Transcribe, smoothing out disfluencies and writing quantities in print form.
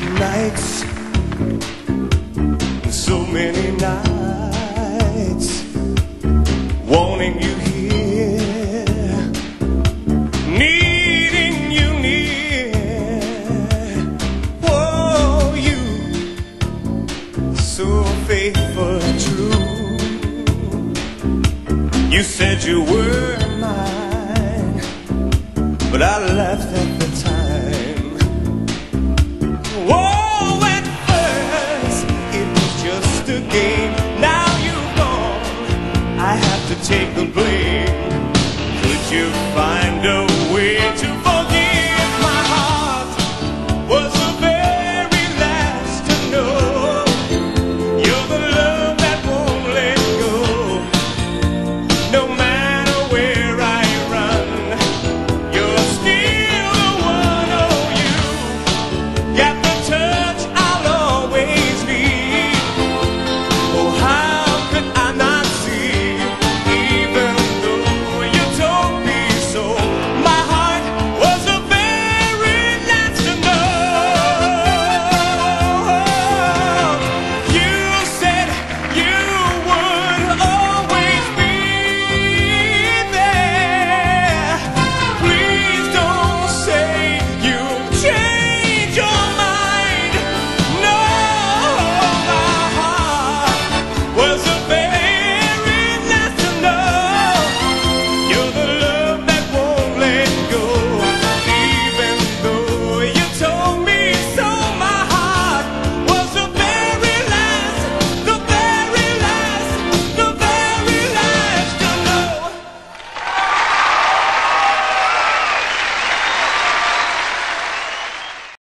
nights, so many nights, wanting you here, needing you near. Oh, you, so faithful and true. You said you were mine, but I left at the time.